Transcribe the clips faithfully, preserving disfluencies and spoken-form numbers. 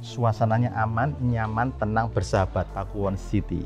Suasananya aman, nyaman, tenang, bersahabat. Pakuwon City.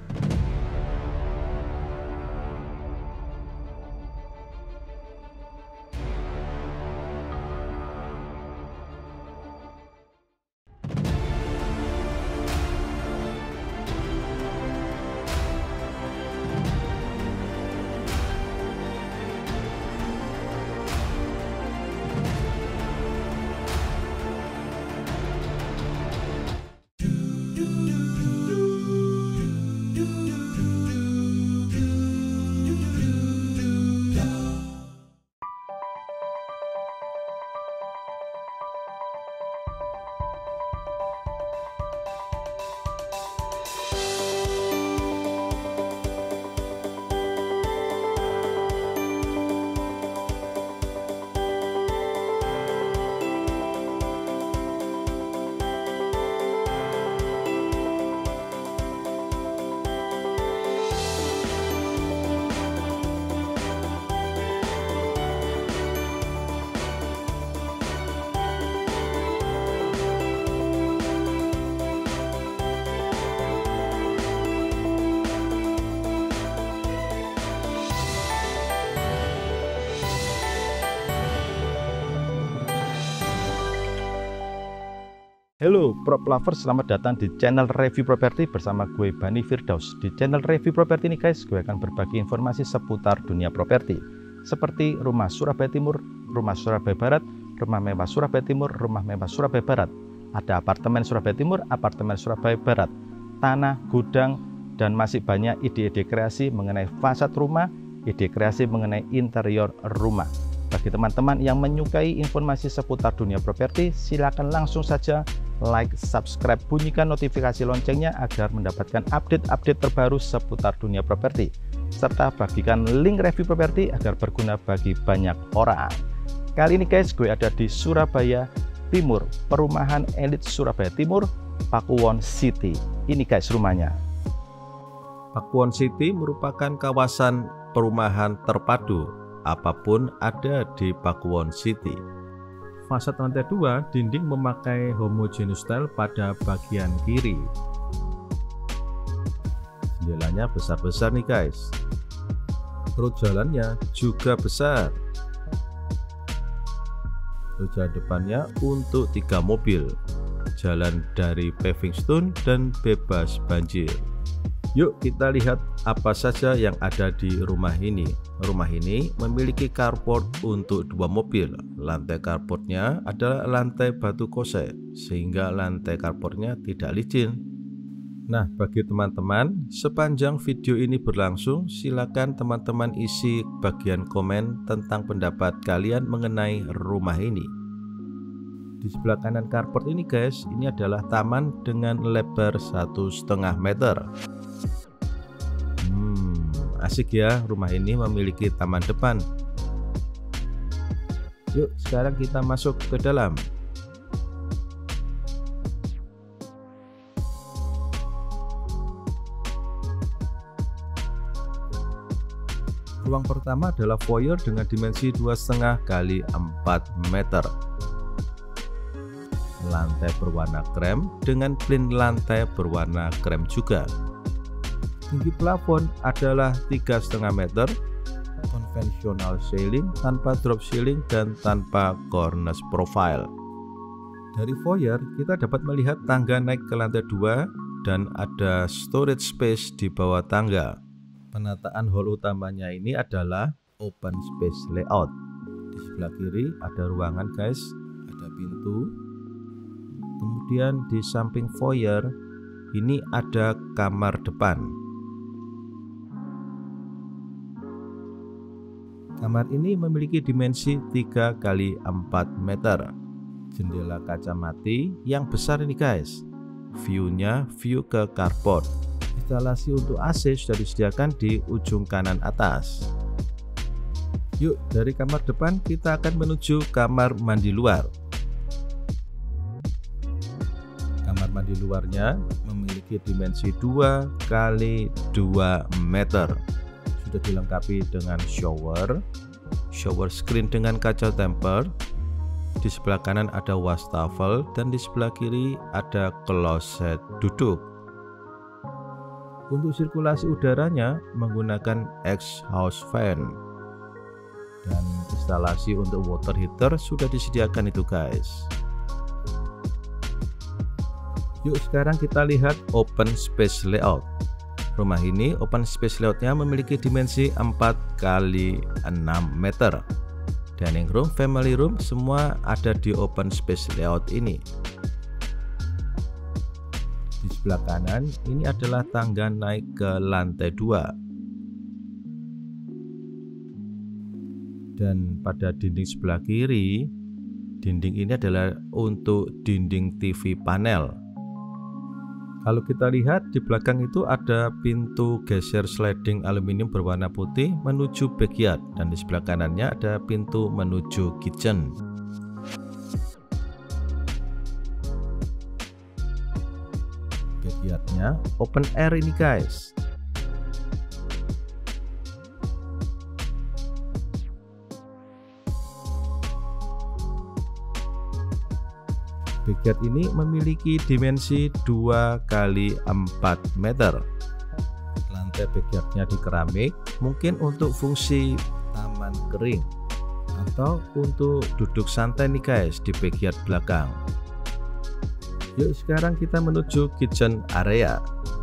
Halo prop lovers, selamat datang di channel Review Properti bersama gue Bani Firdaus. Di channel Review Properti ini guys, gue akan berbagi informasi seputar dunia properti seperti rumah Surabaya Timur, rumah Surabaya Barat, rumah mewah Surabaya Timur, rumah mewah Surabaya Barat. Ada apartemen Surabaya Timur, apartemen Surabaya Barat, tanah, gudang, dan masih banyak ide-ide kreasi mengenai fasad rumah, ide kreasi mengenai interior rumah. Bagi teman-teman yang menyukai informasi seputar dunia properti, silakan langsung saja like, subscribe, bunyikan notifikasi loncengnya agar mendapatkan update-update terbaru seputar dunia properti, serta bagikan link review properti agar berguna bagi banyak orang. Kali ini guys, gue ada di Surabaya Timur, perumahan elit Surabaya Timur, Pakuwon City. Ini guys rumahnya. Pakuwon City merupakan kawasan perumahan terpadu, apapun ada di Pakuwon City. Fasad lantai dua, dinding memakai homogeneous style pada bagian kiri. Jendelanya besar-besar nih guys. Perut jalannya juga besar. Perut jalan depannya untuk tiga mobil. Jalan dari paving stone dan bebas banjir. Yuk kita lihat apa saja yang ada di rumah ini. Rumah ini memiliki carport untuk dua mobil. Lantai carportnya adalah lantai batu kose, sehingga lantai carportnya tidak licin. Nah, bagi teman-teman, sepanjang video ini berlangsung, silakan teman-teman isi bagian komen tentang pendapat kalian mengenai rumah ini. Di sebelah kanan carport ini guys, ini adalah taman dengan lebar satu setengah meter. Asik ya, rumah ini memiliki taman depan. Yuk sekarang kita masuk ke dalam. Ruang pertama adalah foyer dengan dimensi dua koma lima kali empat meter. Lantai berwarna krem dengan plin lantai berwarna krem juga. Tinggi plafon adalah tiga koma lima meter, konvensional ceiling tanpa drop ceiling dan tanpa cornice profile. Dari foyer kita dapat melihat tangga naik ke lantai dua dan ada storage space di bawah tangga. Penataan hall utamanya ini adalah open space layout. Di sebelah kiri ada ruangan guys, ada pintu. Kemudian di samping foyer ini ada kamar depan. Kamar ini memiliki dimensi tiga kali empat meter. Jendela kaca mati yang besar ini guys. View-nya view ke carport. Instalasi untuk A C sudah disediakan di ujung kanan atas. Yuk, dari kamar depan kita akan menuju kamar mandi luar. Kamar mandi luarnya memiliki dimensi dua kali dua meter. Sudah dilengkapi dengan shower, shower screen dengan kaca tempered, di sebelah kanan ada wastafel, dan di sebelah kiri ada kloset duduk. Untuk sirkulasi udaranya menggunakan exhaust fan, dan instalasi untuk water heater sudah disediakan itu guys. Yuk sekarang kita lihat open space layout. Rumah ini open space layoutnya memiliki dimensi empat kali enam meter. Dining room, family room semua ada di open space layout ini. Di sebelah kanan ini adalah tangga naik ke lantai dua. Dan pada dinding sebelah kiri, dinding ini adalah untuk dinding T V panel. Kalau kita lihat di belakang itu ada pintu geser sliding aluminium berwarna putih menuju backyard, dan di sebelah kanannya ada pintu menuju kitchen. Backyardnya open air ini guys. Backyard ini memiliki dimensi dua kali empat meter. Lantai backyardnya di keramik, mungkin untuk fungsi taman kering atau untuk duduk santai nih guys di backyard belakang. Yuk sekarang kita menuju kitchen area.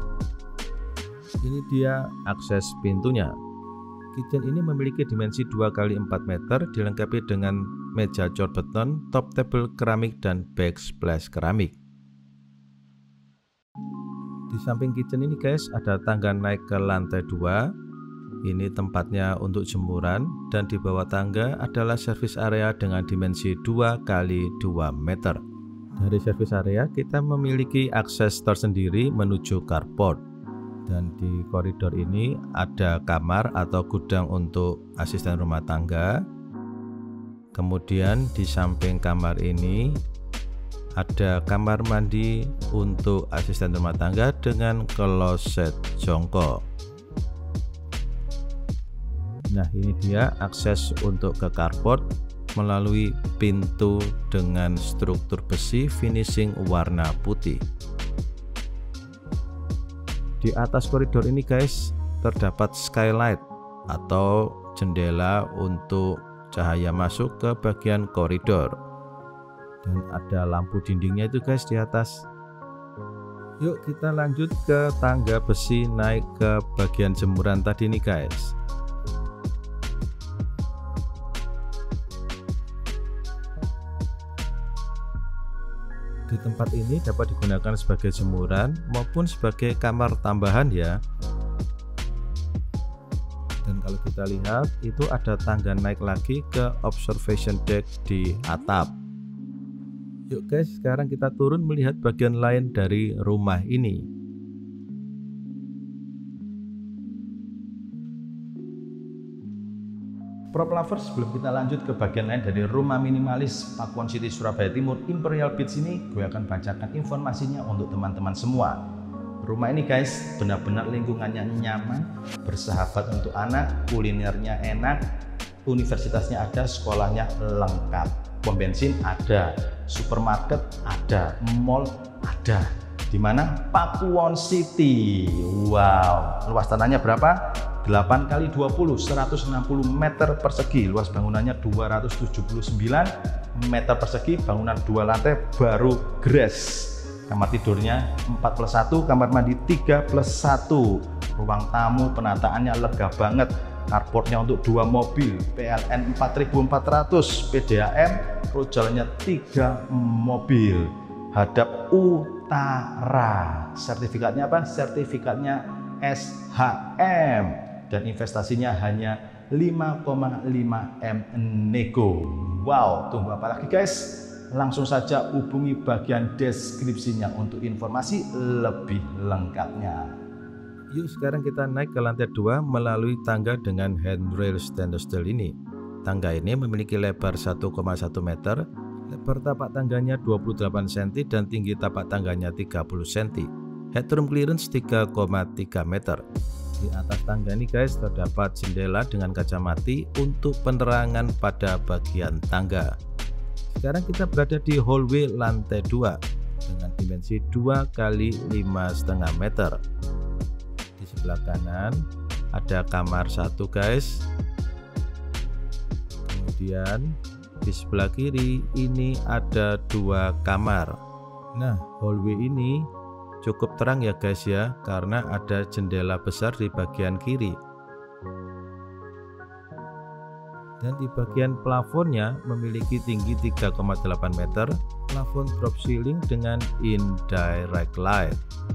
Ini dia akses pintunya. Kitchen ini memiliki dimensi dua kali empat meter, dilengkapi dengan meja cor beton, top table keramik, dan backsplash keramik. Di samping kitchen ini guys ada tangga naik ke lantai dua. Ini tempatnya untuk jemuran, dan di bawah tangga adalah service area dengan dimensi dua kali dua meter. Dari service area kita memiliki akses tersendiri menuju carport. Dan di koridor ini ada kamar atau gudang untuk asisten rumah tangga. Kemudian di samping kamar ini ada kamar mandi untuk asisten rumah tangga dengan kloset jongkok. Nah ini dia akses untuk ke carport melalui pintu dengan struktur besi finishing warna putih. Di atas koridor ini guys terdapat skylight atau jendela untuk cahaya masuk ke bagian koridor, dan ada lampu dindingnya itu guys di atas. Yuk kita lanjut ke tangga besi naik ke bagian jemuran tadi nih guys. Di tempat ini dapat digunakan sebagai jemuran maupun sebagai kamar tambahan ya. Dan kalau kita lihat itu ada tangga naik lagi ke observation deck di atap. Yuk guys sekarang kita turun melihat bagian lain dari rumah ini. Prop lovers, sebelum kita lanjut ke bagian lain dari rumah minimalis Pakuwon City Surabaya Timur Imperial Beach ini, gue akan bacakan informasinya untuk teman-teman semua. Rumah ini guys benar-benar lingkungannya nyaman, bersahabat untuk anak, kulinernya enak, universitasnya ada, sekolahnya lengkap, pom bensin ada, supermarket ada, mall ada. Di mana? Pakuwon City. Wow, luas tanahnya berapa? delapan kali dua puluh, seratus enam puluh meter persegi, luas bangunannya dua ratus tujuh puluh sembilan meter persegi, bangunan dua lantai baru gres. Kamar tidurnya empat plus satu, kamar mandi tiga plus satu, ruang tamu penataannya lega banget, carportnya untuk dua mobil, P L N empat ribu empat ratus, P D A M, rojalnya tiga mobil, hadap utara. Sertifikatnya apa? Sertifikatnya S H M. Dan investasinya hanya lima koma lima M nego. Wow, tunggu apa lagi guys? Langsung saja hubungi bagian deskripsinya untuk informasi lebih lengkapnya. Yuk sekarang kita naik ke lantai dua melalui tangga dengan handrail stainless steel ini. Tangga ini memiliki lebar satu koma satu meter, lebar tapak tangganya dua puluh delapan sentimeter, dan tinggi tapak tangganya tiga puluh sentimeter. Headroom clearance tiga koma tiga meter. Di atas tangga ini guys terdapat jendela dengan kaca mati untuk penerangan pada bagian tangga. Sekarang kita berada di hallway lantai dua dengan dimensi dua kali lima koma lima meter. Di sebelah kanan ada kamar satu guys. Kemudian di sebelah kiri ini ada dua kamar. Nah, hallway ini cukup terang ya guys ya, karena ada jendela besar di bagian kiri. Dan di bagian plafonnya memiliki tinggi tiga koma delapan meter, plafon drop ceiling dengan indirect light.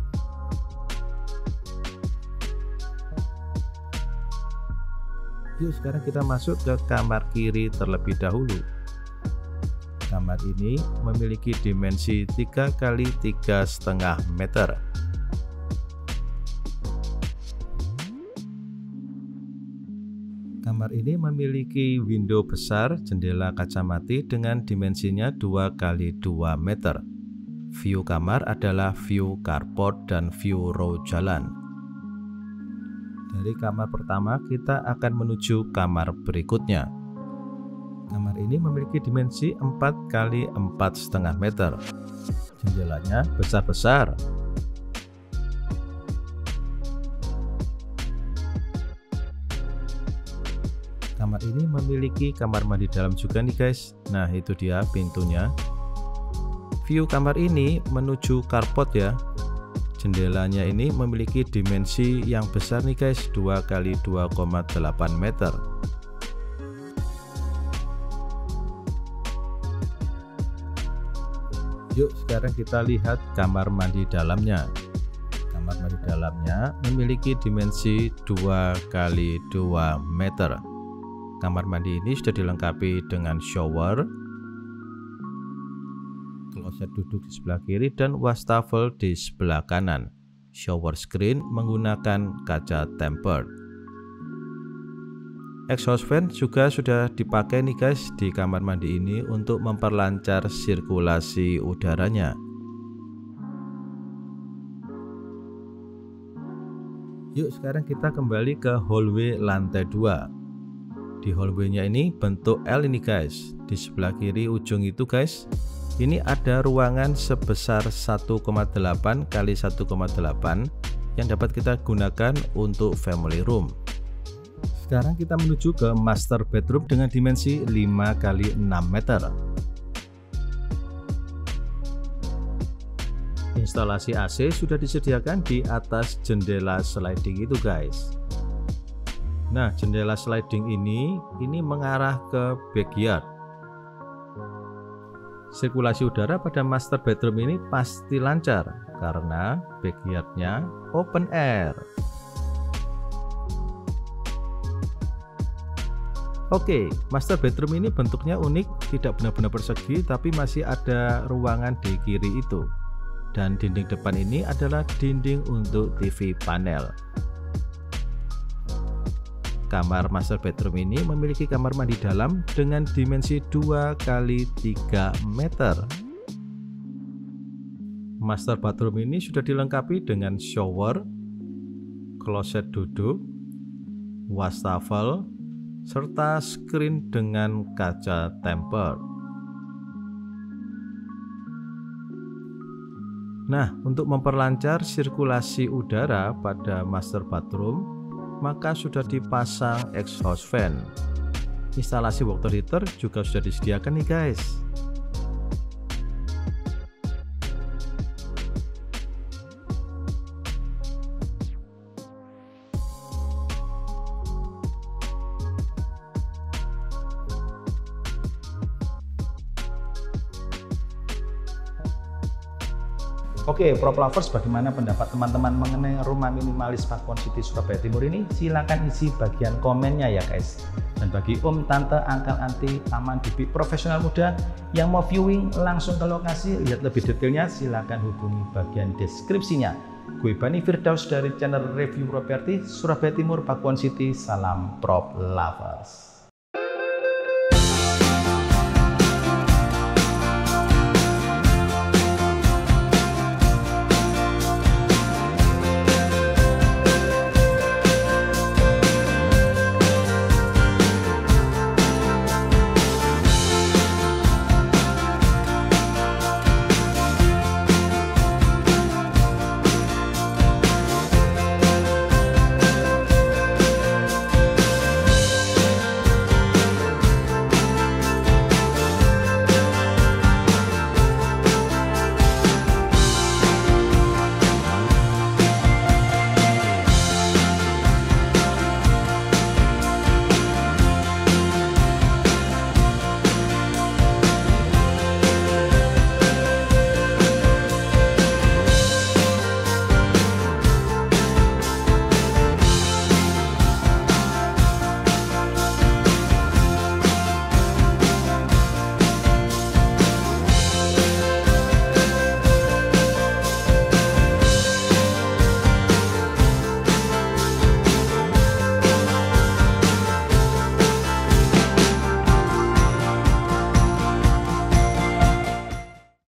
Yuk sekarang kita masuk ke kamar kiri terlebih dahulu. Kamar ini memiliki dimensi tiga kali tiga koma lima meter. Kamar ini memiliki window besar, jendela kaca mati dengan dimensinya dua kali dua meter. View kamar adalah view carport dan view row jalan. Dari kamar pertama kita akan menuju kamar berikutnya. Kamar ini memiliki dimensi empat kali empat koma lima meter. Jendelanya besar-besar. Kamar ini memiliki kamar mandi dalam juga nih guys. Nah itu dia pintunya. View kamar ini menuju carport ya. Jendelanya ini memiliki dimensi yang besar nih guys, dua kali dua koma delapan meter. Yuk sekarang kita lihat kamar mandi dalamnya. Kamar mandi dalamnya memiliki dimensi dua kali dua meter. Kamar mandi ini sudah dilengkapi dengan shower, kloset duduk di sebelah kiri, dan wastafel di sebelah kanan. Shower screen menggunakan kaca tempered. Exhaust fan juga sudah dipakai nih guys di kamar mandi ini untuk memperlancar sirkulasi udaranya. Yuk sekarang kita kembali ke hallway lantai dua. Di hallway-nya ini bentuk L ini guys. Di sebelah kiri ujung itu guys, ini ada ruangan sebesar satu koma delapan kali satu koma delapan yang dapat kita gunakan untuk family room. Sekarang kita menuju ke master bedroom dengan dimensi lima kali enam meter. Instalasi A C sudah disediakan di atas jendela sliding itu guys. Nah, jendela sliding ini ini mengarah ke backyard. Sirkulasi udara pada master bedroom ini pasti lancar karena backyardnya open air. Oke, master bedroom ini bentuknya unik, tidak benar-benar persegi tapi masih ada ruangan di kiri itu. Dan dinding depan ini adalah dinding untuk T V panel. Kamar master bedroom ini memiliki kamar mandi dalam dengan dimensi dua kali tiga meter. Master bathroom ini sudah dilengkapi dengan shower, kloset duduk, wastafel, serta screen dengan kaca tempered. Nah, untuk memperlancar sirkulasi udara pada master bathroom, maka sudah dipasang exhaust fan. Instalasi water heater juga sudah disediakan nih guys. Oke, prop lovers, bagaimana pendapat teman-teman mengenai rumah minimalis Pakuan City Surabaya Timur ini? Silahkan isi bagian komennya ya guys. Dan bagi om, tante, angkel, anti, paman, bibi, profesional muda yang mau viewing langsung ke lokasi, lihat lebih detailnya, silahkan hubungi bagian deskripsinya. Gue Bani Firdaus dari channel Review Property Surabaya Timur, Pakuan City. Salam prop lovers.